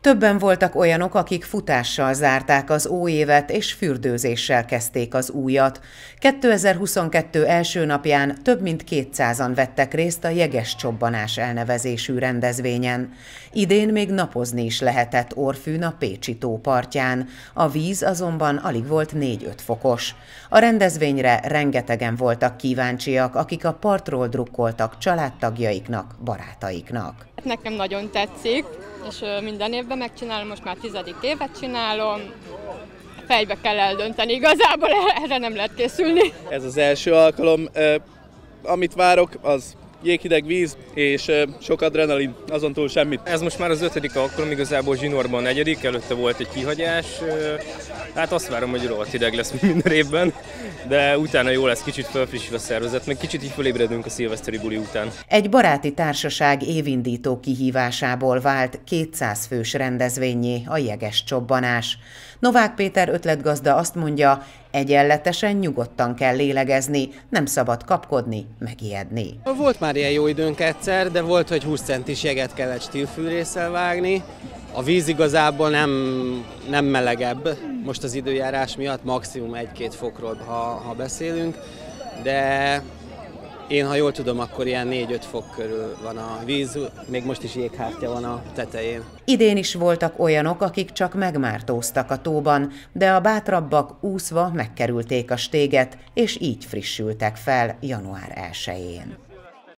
Többen voltak olyanok, akik futással zárták az óévet és fürdőzéssel kezdték az újat. 2022 első napján több mint 200-an vettek részt a Jeges-csobbanás elnevezésű rendezvényen. Idén még napozni is lehetett Orfűn a Pécsi tó partján, a víz azonban alig volt 4-5 fokos. A rendezvényre rengetegen voltak kíváncsiak, akik a partról drukkoltak családtagjaiknak, barátaiknak. Nekem nagyon tetszik, és minden évben megcsinálom, most már 10. évet csinálom. Fejbe kell eldönteni, igazából erre nem lehet készülni. Ez az első alkalom, amit várok, az jéghideg víz és sok adrenalin, azon túl semmit. Ez most már az 5. alkalom, igazából zsinórban 4., előtte volt egy kihagyás. Hát azt várom, hogy rohadt hideg lesz minden évben, de utána jó lesz, kicsit felfrissül a szervezet, meg kicsit így fölébredünk a szilveszteri buli után. Egy baráti társaság évindító kihívásából vált 200 fős rendezvényé a Jeges-csobbanás. Novák Péter ötletgazda azt mondja, egyenletesen, nyugodtan kell lélegezni, nem szabad kapkodni, megijedni. Volt már ilyen jó időnk egyszer, de volt, hogy 20 centis jeget kellett stílfűrésszel vágni. A víz igazából nem melegebb most az időjárás miatt, maximum 1-2 fokról, ha beszélünk, de én, ha jól tudom, akkor ilyen 4-5 fok körül van a víz, még most is jéghártya van a tetején. Idén is voltak olyanok, akik csak megmártóztak a tóban, de a bátrabbak úszva megkerülték a stéget, és így frissültek fel január 1-én.